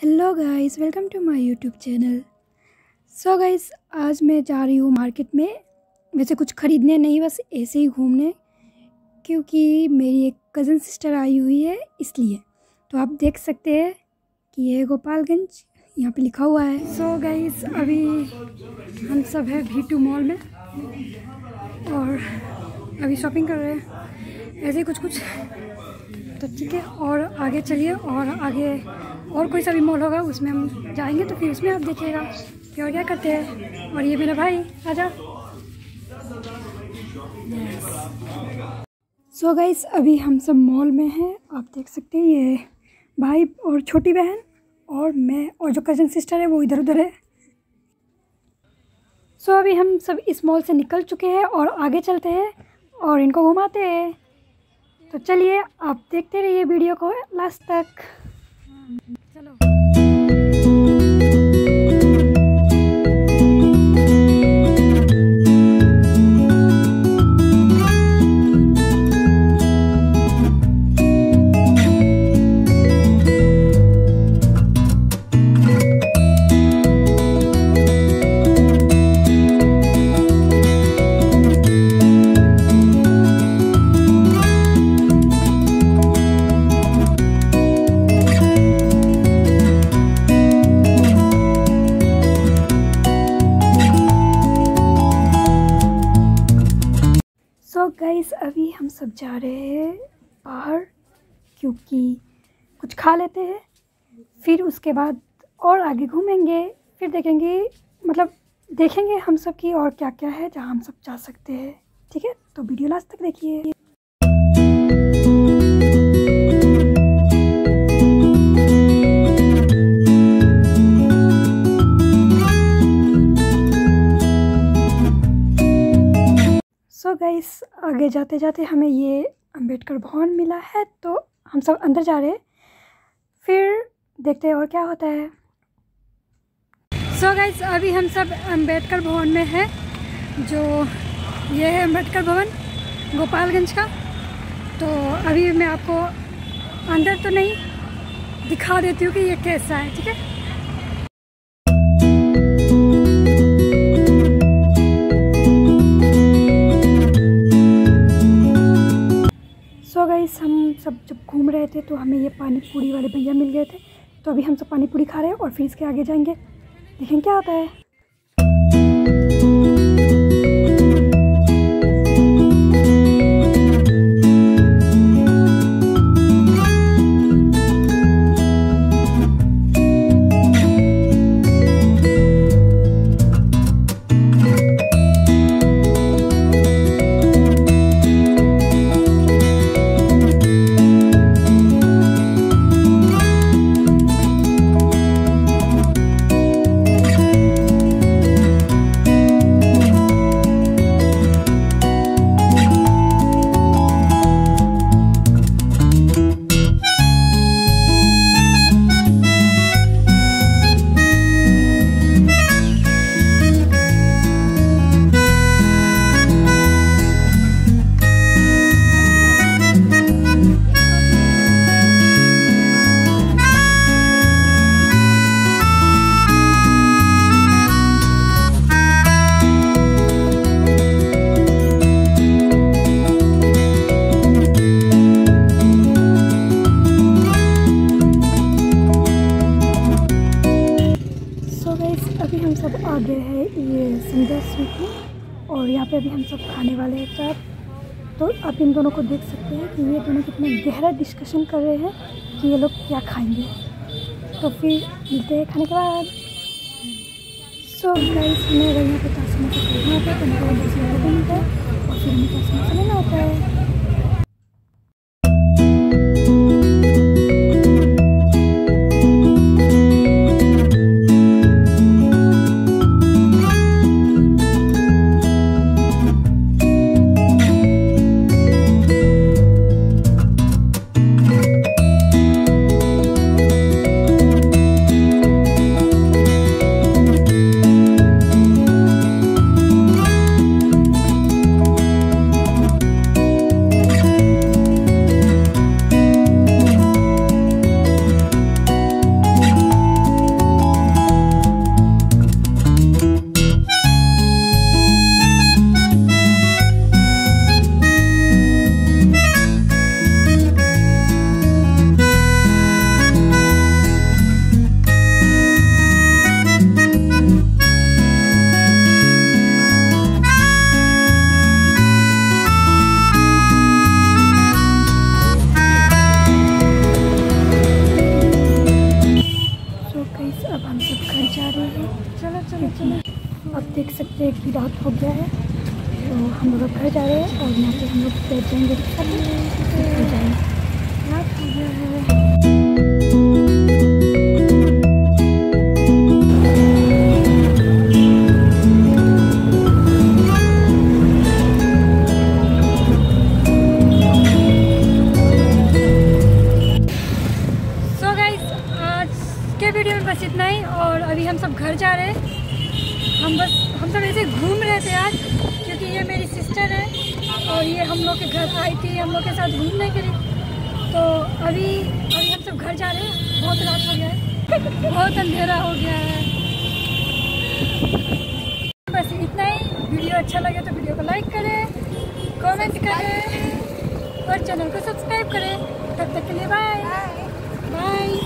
Hello guys, welcome to my YouTube channel. So guys, आज मैं जा रही हूँ मार्केट में। वैसे कुछ ख़रीदने नहीं, बस ऐसे ही घूमने, क्योंकि मेरी एक कज़न सिस्टर आई हुई है इसलिए। तो आप देख सकते हैं कि ये गोपालगंज यहाँ पे लिखा हुआ है। सो गाइस, अभी हम सब हैं V2 मॉल में और अभी शॉपिंग कर रहे हैं, ऐसे ही कुछ। तो ठीक है, और आगे चलिए, और आगे और कोई सा भी मॉल होगा उसमें हम जाएंगे, तो फिर उसमें आप देखिएगा कि और क्या करते हैं। और ये मेरा भाई, आजा। सो गाइस, अभी हम सब मॉल में हैं, आप देख सकते हैं। ये भाई और छोटी बहन और मैं और जो कज़न सिस्टर है वो इधर उधर है। सो अभी हम सब इस मॉल से निकल चुके हैं और आगे चलते हैं और इनको घुमाते हैं। तो चलिए, आप देखते रहिए वीडियो को लास्ट तक। चलो। तो गाइस, अभी हम सब जा रहे हैं बाहर, क्योंकि कुछ खा लेते हैं, फिर उसके बाद और आगे घूमेंगे, फिर देखेंगे हम सब की और क्या क्या है जहां हम सब जा सकते हैं। ठीक है, तो वीडियो लास्ट तक देखिए। सो गाइस, आगे जाते जाते हमें ये अंबेडकर भवन मिला है, तो हम सब अंदर जा रहे हैं, फिर देखते हैं और क्या होता है। सो गाइस, अभी हम सब अंबेडकर भवन में है, जो ये है अंबेडकर भवन गोपालगंज का। तो अभी मैं आपको अंदर तो नहीं दिखा देती हूँ कि ये कैसा है। ठीक है, सो गाइस, हम सब जब घूम रहे थे तो हमें ये पानी पूरी वाले भैया मिल गए थे, तो अभी हम सब पानी पूरी खा रहे हैं और फिर इसके आगे जाएंगे, देखें क्या होता है। अभी हम सब आ गए हैं ये संजय स्वीट में, और यहाँ पे अभी हम सब खाने वाले हैं चाट। तो आप इन दोनों को देख सकते हैं कि ये दोनों कितना गहरा डिस्कशन कर रहे हैं कि ये लोग क्या खाएंगे। तो फिर मिलते हैं खाने के बाद। सो गाइस, हमें अगर यहाँ पे चाट समोसा खरीदना होता है तो हमें 10 रुपये मिलता है, और फिर हमें चाट समोसा लेना होता है। अब देख सकते हैं कि रात हो गया है, तो हम लोग अब घर जा रहे हैं और यहाँ पे हम लोग बैठ जाएंगे, घर जाएंगे। रात हो गया है। के वीडियो में बस इतना ही, और अभी हम सब घर जा रहे हैं। हम सब ऐसे घूम रहे थे आज, क्योंकि ये मेरी सिस्टर है और ये हम लोग के घर आई थी हम लोग के साथ घूमने के लिए। तो अभी हम सब घर जा रहे हैं। बहुत रात हो गया है, बहुत अंधेरा हो गया है। बस इतना ही। वीडियो अच्छा लगे तो वीडियो को लाइक करें, कमेंट करें और चैनल को सब्सक्राइब करें। तब तक के लिए बाय बाय।